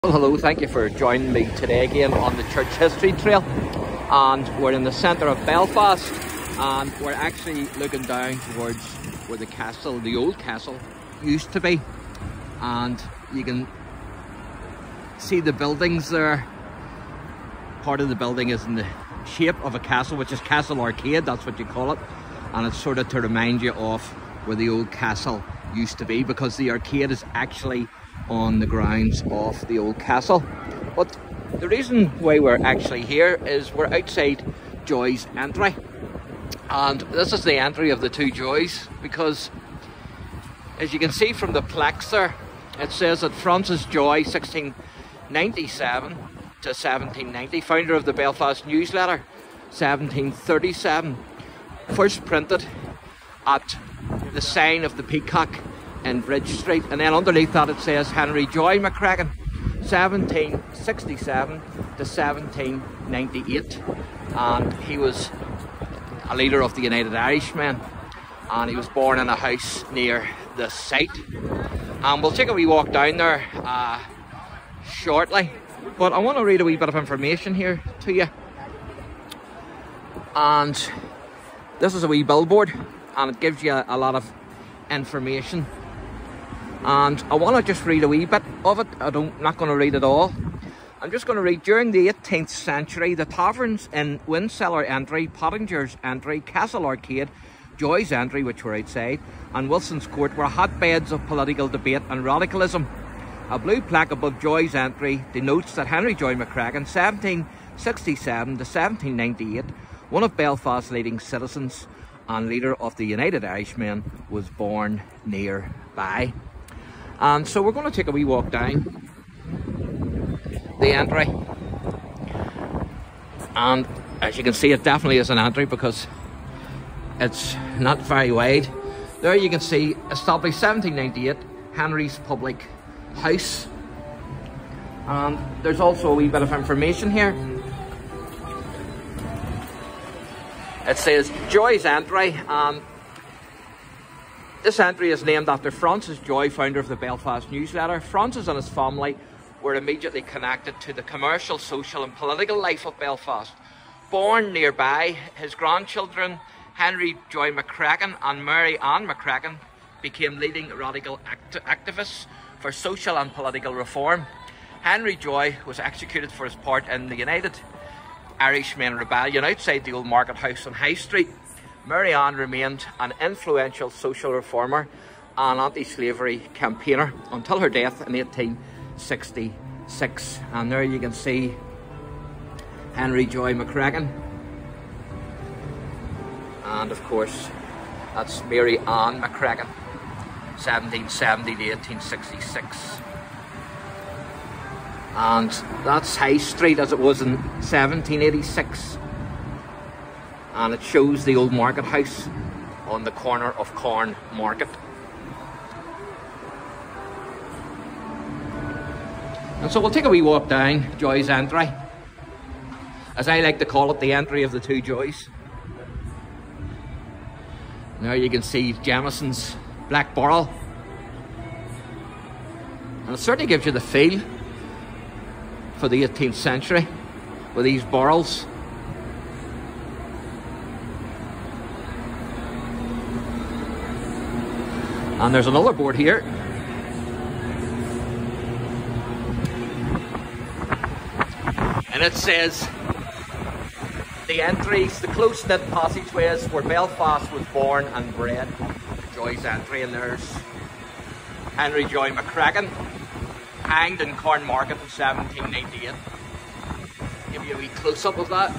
Well, hello, thank you for joining me today again on the Church History Trail, and we're in the centre of Belfast, and we're actually looking down towards where the castle, the old castle, used to be, and you can see the buildings there. Part of the building is in the shape of a castle, which is Castle Arcade, that's what you call it, and it's sort of to remind you of where the old castle used to be, because the arcade is actually on the grounds of the old castle. But the reason why we're actually here is we're outside Joy's Entry, and this is the entry of the two Joys, because as you can see from the plaques there, it says that Francis Joy, 1697 to 1790, founder of the Belfast Newsletter, 1737, first printed at the sign of the Peacock in Bridge Street, and then underneath that it says Henry Joy McCracken, 1767 to 1798, and he was a leader of the United Irishmen, and he was born in a house near the site. And we'll take a wee walk down there shortly, but I want to read a wee bit of information here to you. And this is a wee billboard, and it gives you a lot of information, and I want to just read a wee bit of it. I'm not going to read it all. I'm just going to read: during the 18th century, the taverns in Windcellar Entry, Pottinger's Entry, Castle Arcade, Joy's Entry, which were outside, and Wilson's Court were hotbeds of political debate and radicalism. A blue plaque above Joy's Entry denotes that Henry Joy McCracken, 1767 to 1798, one of Belfast's leading citizens and leader of the United Irishmen, was born nearby. And so we're going to take a wee walk down the entry, and as you can see, it definitely is an entry because it's not very wide. There you can see, established 1798, Henry's Public House, and there's also a wee bit of information here. It says Joy's Entry, and this entry is named after Francis Joy, founder of the Belfast Newsletter. Francis and his family were immediately connected to the commercial, social and political life of Belfast. Born nearby, his grandchildren Henry Joy McCracken and Mary Ann McCracken became leading radical activists for social and political reform. Henry Joy was executed for his part in the United Irishmen Rebellion outside the old Market House on High Street. Mary Ann remained an influential social reformer and anti-slavery campaigner until her death in 1866. And there you can see Henry Joy McCracken. And of course, that's Mary Ann McCracken, 1770 to 1866. And that's High Street as it was in 1786. And it shows the old market house on the corner of Corn Market. And so we'll take a wee walk down Joy's Entry, as I like to call it, the entry of the two Joys. There you can see Jamieson's Black Barrel, and it certainly gives you the feel for the 18th century with these barrels. And there's another board here. And it says, the entries, the close-knit passageways where Belfast was born and bred. Joy's Entry, and there's Henry Joy McCracken, hanged in Corn Market in 1798. Give you a wee close-up of that.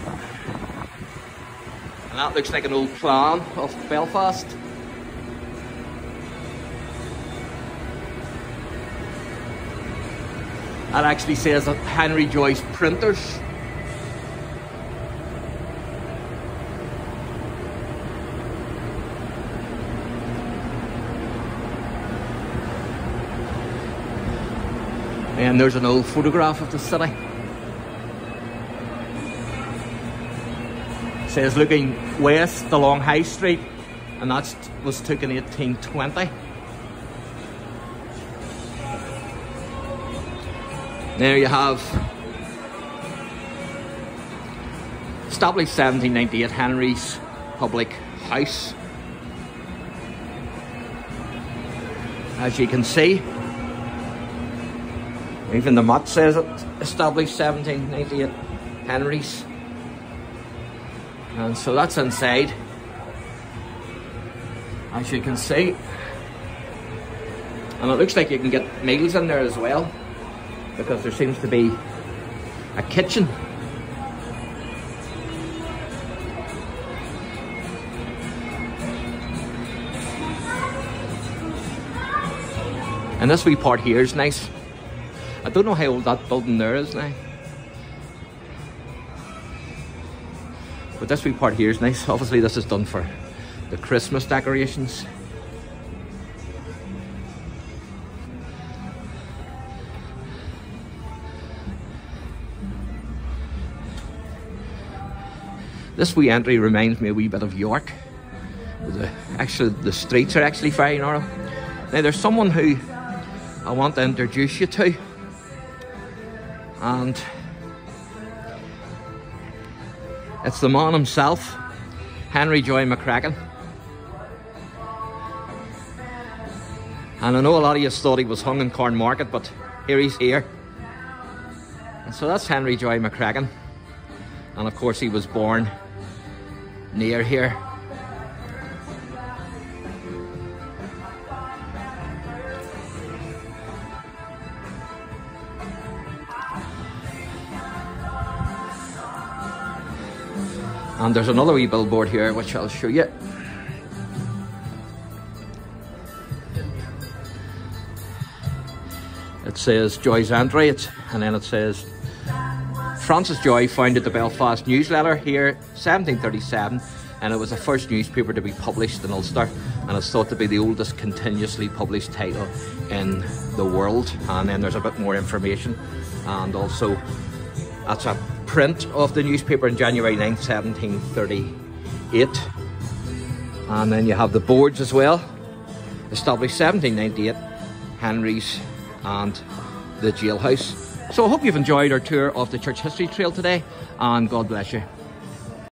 And that looks like an old plan of Belfast. That actually says that Henry Joy's Printers. And there's an old photograph of the city. It says looking west along High Street, and that was took in 1820. There you have established 1798 Henry's Public House. As you can see, even the mat says it, established 1798 Henry's. And so that's inside, as you can see. And it looks like you can get meals in there as well, because there seems to be a kitchen. And this wee part here is nice. I don't know how old that building there is now, but this wee part here is nice. Obviously this is done for the Christmas decorations. This wee entry reminds me a wee bit of York. The streets are actually very narrow. Now there's someone who I want to introduce you to, and it's the man himself, Henry Joy McCracken. And I know a lot of you thought he was hung in Cornmarket, but here he's here. And so that's Henry Joy McCracken, and of course he was born near here. And there's another wee billboard here which I'll show you. It says Joy's Entry, and then it says Francis Joy founded the Belfast Newsletter here 1737, and it was the first newspaper to be published in Ulster, and it's thought to be the oldest continuously published title in the world. And then there's a bit more information, and also that's a print of the newspaper in January 9th, 1738. And then you have the boards as well. Established 1798, Henry's and the jailhouse. So I hope you've enjoyed our tour of the Church History Trail today, and God bless you.